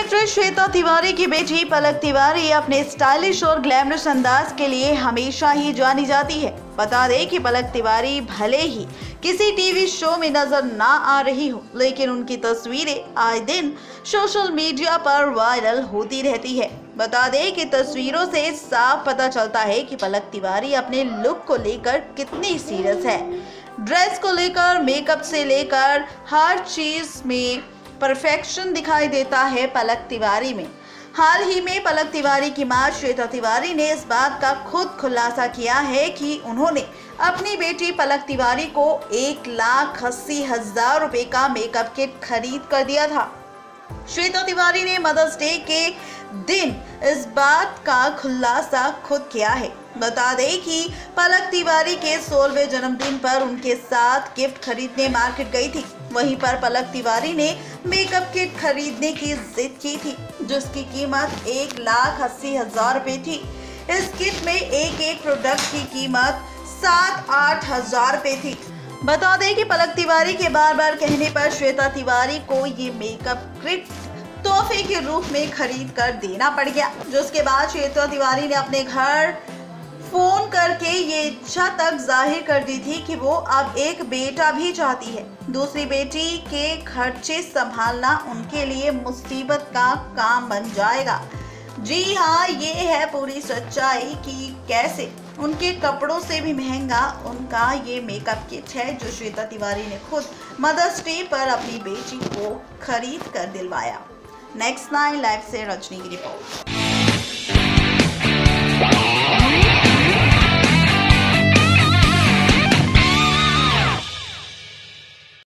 Actress Shweta Tiwari की बेटी पलक तिवारी अपने स्टाइलिश और ग्लैमरस अंदाज के लिए हमेशा ही जानी जाती है। बता दें कि पलक तिवारी भले ही किसी टीवी शो में नजर ना आ रही हो, लेकिन उनकी तस्वीरें आए दिन सोशल मीडिया पर वायरल होती रहती है। बता दें कि तस्वीरों से साफ पता चलता है कि पलक तिवारी अपने लुक को लेकर कितनी सीरियस है। ड्रेस को लेकर, मेकअप से लेकर हर चीज में परफेक्शन दिखाई देता है पलक तिवारी में। हाल ही में पलक तिवारी की मां श्वेता तिवारी ने इस बात का खुद खुलासा किया है कि उन्होंने अपनी बेटी पलक तिवारी को 1,80,000 रुपए का मेकअप किट खरीद कर दिया था। श्वेता तिवारी ने मदर्स डे के दिन इस बात का खुलासा खुद किया है। बता दें कि पलक तिवारी के 16वें जन्मदिन पर उनके साथ गिफ्ट खरीदने मार्केट गई थी। वहीं पर पलक तिवारी ने मेकअप किट खरीदने की जिद की थी, जिसकी कीमत 1,80,000 रुपए थी। इस किट में एक प्रोडक्ट की कीमत 7-8 हजार रुपए थी। बता दें कि पलक तिवारी के बार बार कहने पर श्वेता तिवारी को ये मेकअप किट तोहफे के रूप में खरीद कर देना पड़ गया, जिसके बाद श्वेता तिवारी ने अपने घर फोन करके ये इच्छा तक जाहिर कर दी थी कि वो अब एक बेटा भी चाहती है। दूसरी बेटी के खर्चे संभालना उनके लिए मुसीबत का काम बन जाएगा। जी हाँ, ये है पूरी सच्चाई कि कैसे उनके कपड़ों से भी महंगा उनका ये मेकअप किट है, जो श्वेता तिवारी ने खुद मदर्स डे पर अपनी बेटी को खरीद कर दिलवाया। नेक्स्ट 9 लाइव से रजनी की रिपोर्ट।